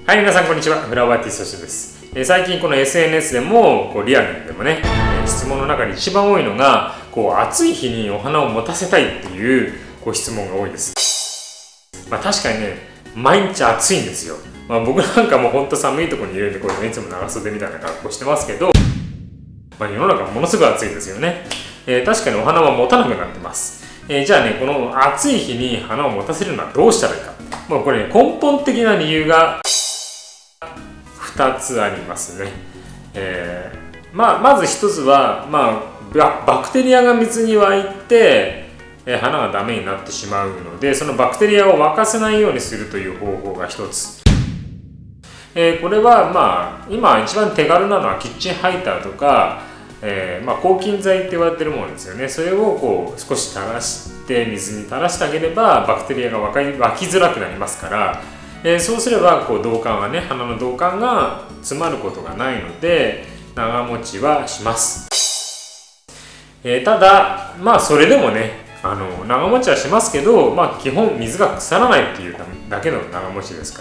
はい、皆さんこんにちは。フラワーアーティストシです。最近この SNS でもリアルでもね、質問の中に一番多いのが暑い日にお花を持たせたいっていう質問が多いです。確かにね、毎日暑いんですよ。僕なんかもほんと寒いところにいるんで、これいつも長袖みたいな格好してますけど、世の中ものすごい暑いですよね。確かにお花は持たなくなってます。じゃあね、この暑い日に花を持たせるのはどうしたらいいか。これね、根本的な理由が2つありますね。まず1つは、バクテリアが水に湧いて、花がダメになってしまうので、そのバクテリアを沸かせないようにするという方法が1つ。これは今一番手軽なのはキッチンハイターとか、抗菌剤って言われてるものですよね。それを少し垂らして水に垂らしてあげればバクテリアが湧きづらくなりますから、そうすれば導管がね、花の導管が詰まることがないので長持ちはします。ただそれでもね、長持ちはしますけど、基本水が腐らないっていうだけの長持ちですから、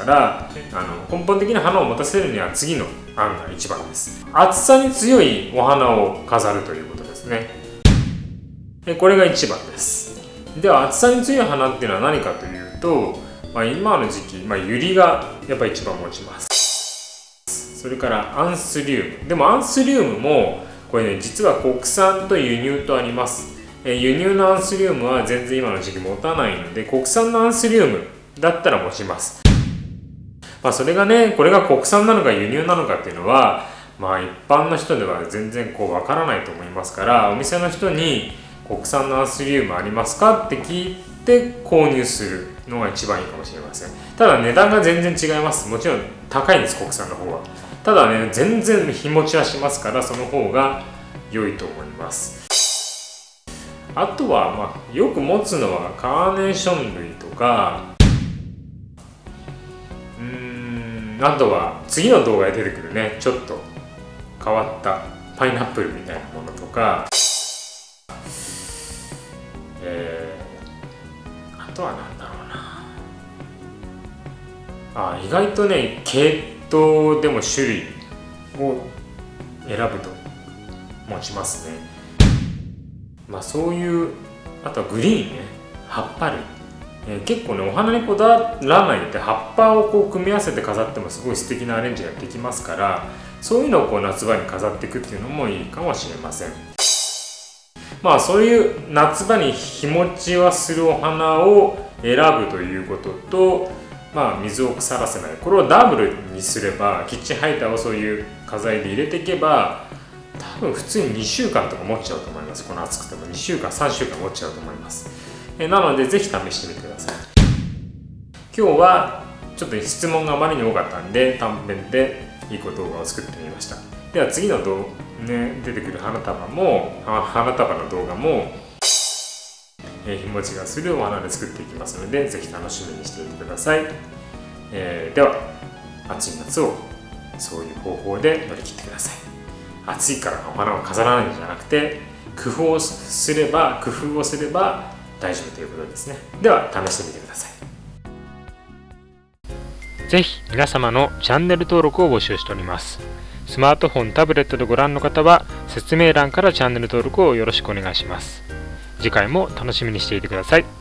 根本的に花を持たせるには次の案が一番です。暑さに強いお花を飾るということですね。これが一番です。では暑さに強い花っていうのは何かというと、今の時期、ユリがやっぱり一番持ちます。それからアンスリウム。でもアンスリウムもこれね、実は国産と輸入とあります。輸入のアンスリウムは全然今の時期持たないので、国産のアンスリウムだったら持ちます。それがね、これが国産なのか輸入なのかっていうのは、一般の人では全然わからないと思いますから、お店の人に国産のアンスリウムありますかって聞いて購入するのが一番いいかもしれません。ただ値段が全然違います。もちろん高いんです、国産の方は。ただね、全然日持ちはしますから、その方が良いと思います。あとは、よく持つのはカーネーション類とか、あとは次の動画で出てくるね、ちょっと変わったパイナップルみたいなものとか、あとは何だろうな。意外とね、系統でも種類を選ぶと持ちますね。そういう、あとはグリーンね、葉っぱ類。結構ね、お花にこだわらないで葉っぱを組み合わせて飾ってもすごい素敵なアレンジができますから、そういうのを夏場に飾っていくっていうのもいいかもしれません。そういう夏場に日持ちはするお花を選ぶということと、水を腐らせない、これをダブルにすれば、キッチンハイターをそういう花材で入れていけば多分普通に2週間とか持っちゃうと思います。この暑くても2週間3週間持っちゃうと思います。なのでぜひ試してみてください。今日はちょっと質問があまりに多かったんで、短編でいい動画を作ってみました。では次の出てくる花束の動画も日持ちがするお花で作っていきますので、ぜひ楽しみにしていてください。では暑い夏をそういう方法で乗り切ってください。暑いからお花を飾らないんじゃなくて、工夫をすれば大丈夫ということですね。では試してみてください。 ぜひ皆様のチャンネル登録を募集しております。スマートフォン、タブレットでご覧の方は説明欄からチャンネル登録をよろしくお願いします。次回も楽しみにしていてください。